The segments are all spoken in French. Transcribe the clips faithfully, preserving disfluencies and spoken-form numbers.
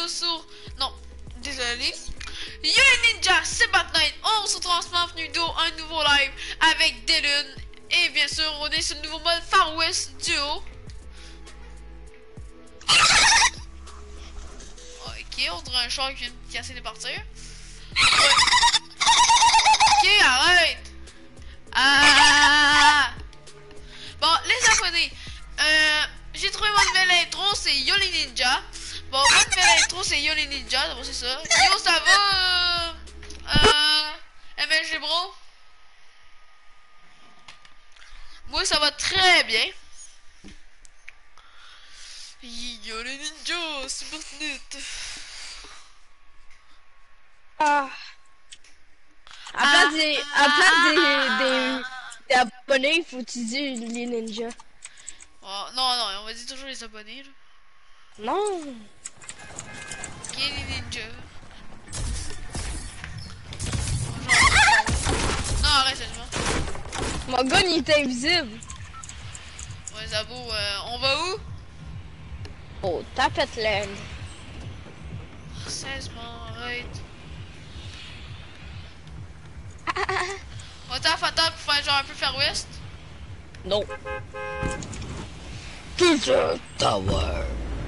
bientôt sur... Non, désolé. Yo les ninjas, c'est Batnight. On se transforme en vidéo, un nouveau live avec Dylan. Et bien sûr, on est sur le nouveau mode Far West Duo. Ok, on dirait un char qui vient de casser de partir. Ouais. Ok, arrête. Ah. Bon, les abonnés. Euh, j'ai trouvé mon nouvelle intro, c'est Yo les ninjas. Bon, mon nouvelle intro, c'est Yo les ninjas. D'abord, c'est ça. Yo, ça va? Euh, euh M L G bro? Moi, ça va très bien. Yo les ninjas, c'est Batnight. Ah. À place des, à place des, des, des abonnés, il faut utiliser les ninjas. Oh, non, non, on va dire toujours les abonnés. Là. Non. Ok, les ninjas. Non, arrête, c'est bon. Mon gun, il est invisible. Ouais, Zabo, euh, on va où? Oh, Tapet Land. Oh, sérieusement, arrête. On va t'en faire pour faire genre un peu Far West? Non. Toujours Tower.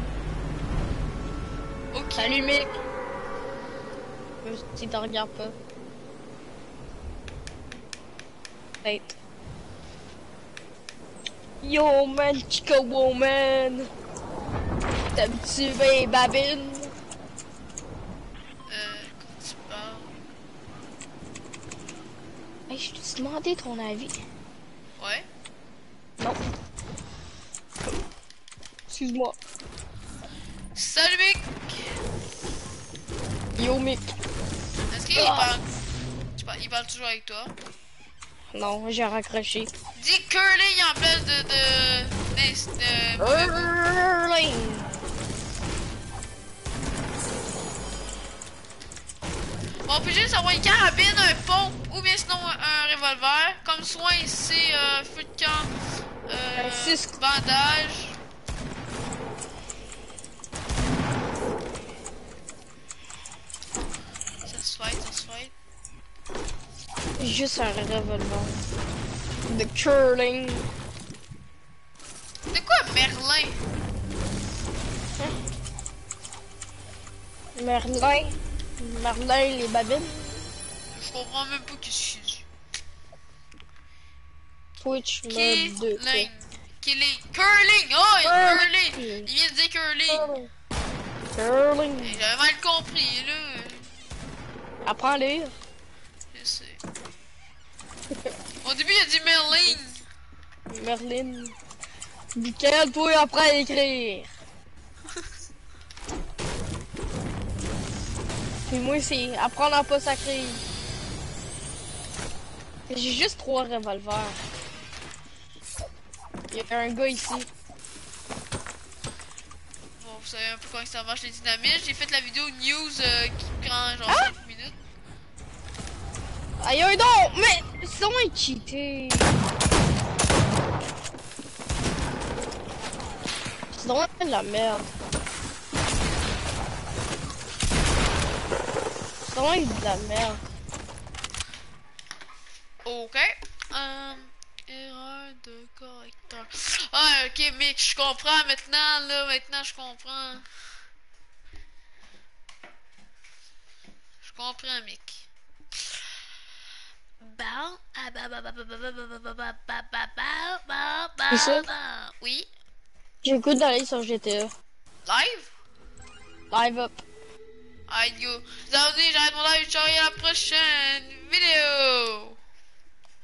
Ok. Salut, mec. Si tu regardes pas. Hey. Yo, man, chica woman. T'aimes-tu les babines? Euh, quand tu parles. Hey, je t'ai demandé ton avis. Ouais. Non. Excuse-moi. Salut, mec. Yo, mec. Est-ce qu'il Ah. parle... Tu parles... Il parle toujours avec toi? Non, j'ai raccroché. Dis curling en place de... de... de... de... Curling. Bon, on peut juste avoir une carabine, un pont, ou bien sinon un, un revolver. Comme soin, c'est euh, feu de camp, euh, six. bandage. Ça se fight, ça se fight. Juste un revolver. De curling. C'est quoi Merlin? Merlin. Merlin, les babines. Je comprends même pas que c'est dit. Twitch mode deux. Killing. Killing. Curling! Oh, Curling. curling! Il vient de dire curling. Curling. Hey, j'avais mal compris, là. Apprends à lire. Je sais. Au début, il a dit Merlin. Merlin. Michael, toi, apprends à écrire. Puis moi, c'est apprendre à pas sacrer. J'ai juste trois revolvers. Il y a un gars ici. Bon, vous savez un peu comment ça marche les dynamites. J'ai fait la vidéo news euh, qui prend genre Ah! cinq minutes. Aïe, aïe, non! Mais, c'est vraiment cheaté. C'est vraiment de la merde. C'est vraiment de la merde. Ok. Euh, erreur de correcteur. Ah, ok, mec, je comprends maintenant, là. Maintenant, je comprends. Je comprends, mec. Bon. Ah, bah, bah, bah, bah, bah, bah, bah, bah, bah, bah, bah, bah, bah, bah, C'est ça? bah. Oui. J'ai le goût d'aller sur G T A. Live? Live up. Alright, go. Vous avez j'arrête mon live. Ciao, et à la prochaine vidéo.